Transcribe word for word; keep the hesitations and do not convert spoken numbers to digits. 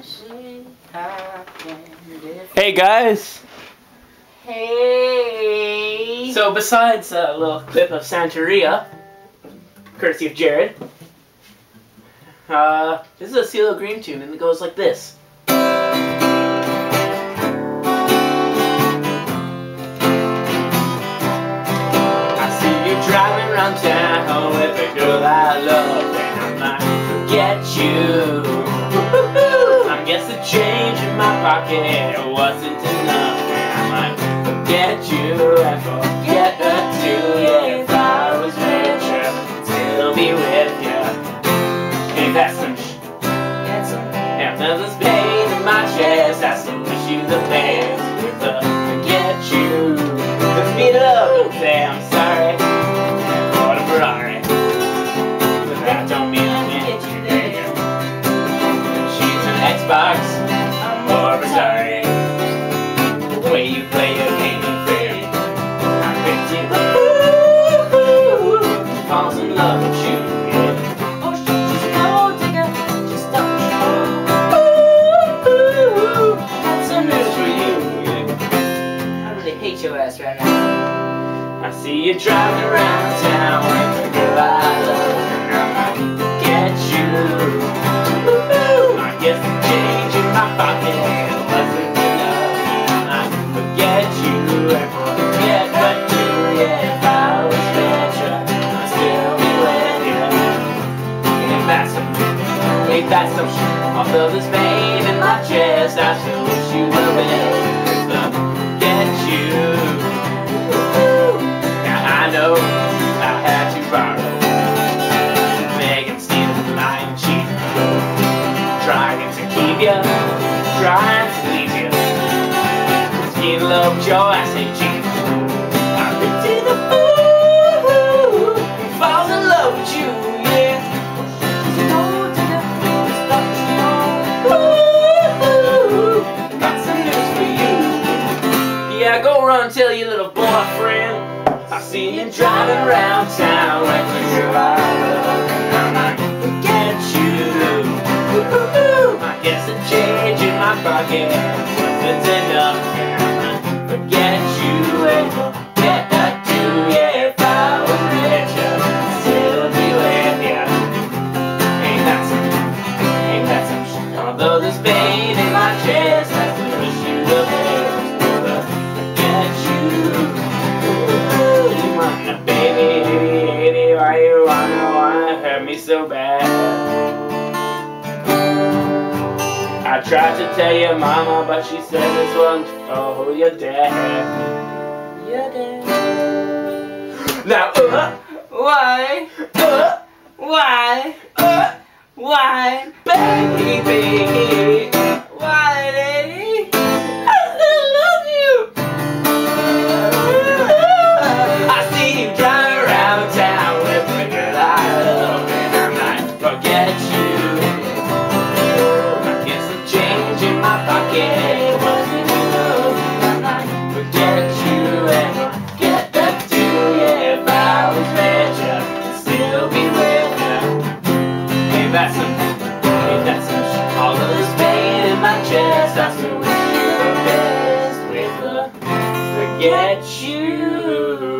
Hey guys! Hey! So besides a little clip of Santeria, courtesy of Jared, uh, this is a CeeLo Green tune and it goes like this. I see you driving around town with a girl I love and I might forget you. I guess the change in my pocket wasn't enough and I might forget you and forget her too. Yeah, if I was richer, I'd still be with you. Ain't that some sh**? And there's pain in my chest, I still wish you the best with the forget you. Let's beat it up and say I'm sorry for the Ferrari, but that don't mean I can't get you there. She's an Xbox or a sorry. The way you play your game ain't fair. I bet you ooh, falls in love with you, yeah. Oh, she's no digger, just stop. Ooh, got some news for you, yeah. I really hate your ass right now. I see you driving around town with a girl I love and I might forget you. Ooh, I guess the change in my pocket wasn't enough. I could forget you and forget what you. Yeah, if I was richer, I'd still be with you. Ain't that some, ain't that some shit? Although there's pain in my chest, I still wish you the best. Cause I forget you. I know I had to borrow Megan stealing my cheap, trying to keep you, trying to leave you. Skin love your ass ain't cheap. I pity the fool who falls in love with you, yeah. Ooh, got some news for you. Yeah, go run and tell your little boyfriend I see you driving around town like a girl I love and I might forget you. Ooh, I guess the change in my pocket wasn't enough and I might forget you and forget that too. Yeah, if I was richer, I'd still be with you. Ain't that some, ain't that some shit? Although there's pain in my chest, I still wish you the best. But forget you. Baby, why you wanna, wanna hurt me so bad? I tried to tell your mama, but she said this one's for your dad. Your dad. Now, uh, Why? uh, Why? uh, Why? baby. Why, lady? I still love you. I see you driving around town with the girl I love and I might forget you. I guess the change in my pocket wasn't enough. I might forget you and forget that too. Yeah, if I was richer, I'd still be with you. Ain't that some, ain't that some shit? All of this pain in my chest, I still wish you the best with the forget you.